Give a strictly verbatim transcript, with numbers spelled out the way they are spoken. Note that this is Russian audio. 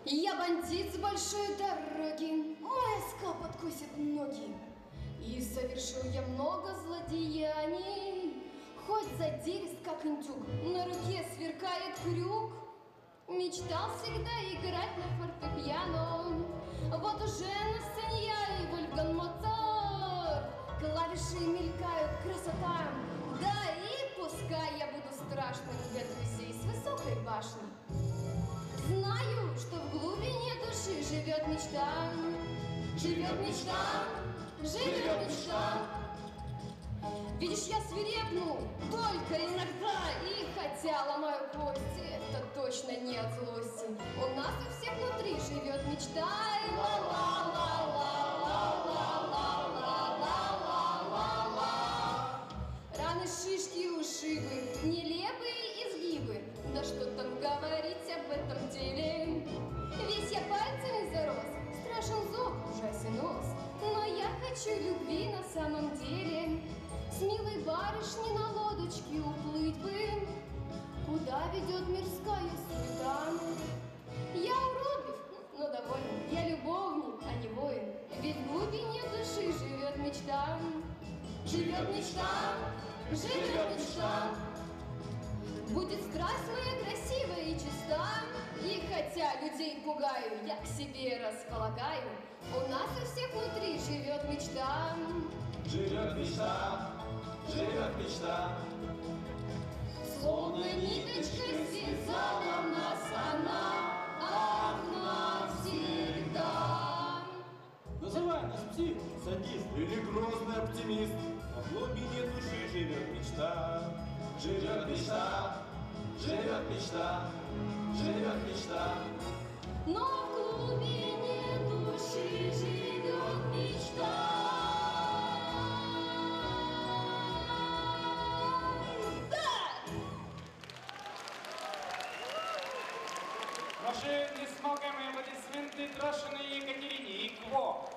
Я бандит с большой дороги, моя ска подкосит ноги. И совершил я много злодеяний, хоть задирист, как индюк, на руке сверкает крюк. Мечтал всегда играть на фортепиано, вот уже на сцене я и Вольфганг Моцарт. Клавиши мелькают, красота, да и пускай я буду страшным для друзей с высокой башни. Знаю, что в глубине души живет мечта, живет мечта, живет мечта. Видишь, я свирепну только иногда, и хотя ломаю кости, это точно не от злости. У нас у всех внутри живет мечта. Ла-ла-ла-ла-ла-ла-ла-ла-ла-ла. Раны, шишки, ушибы, нелепые изгибы. Да что там говорить об этом деле? Весь я пальцами зарос, страшен зуб, ужасен нос. Но я хочу любви на самом деле. С милой барышней на лодочке уплыть бы, куда ведет мирская суета. Я уродлив, но доволен, я любовник, а не воин. Ведь в глубине души живет мечта. Живет мечта, живет мечта. Будет страсть моя красивая и чиста. И хотя людей пугаю, я к себе располагаю. У нас у всех внутри живет мечта. Живет мечта, живет мечта. Словно ниточкой связала нас она, ах, навсегда. Называй нас псих, садист или грозный оптимист. А в глубине души живет мечта. Живет мечта, живет мечта, живет мечта. Но в глубине души живет мечта. Ваши несмолкаемые аплодисменты Трошиной Екатерине и Кво.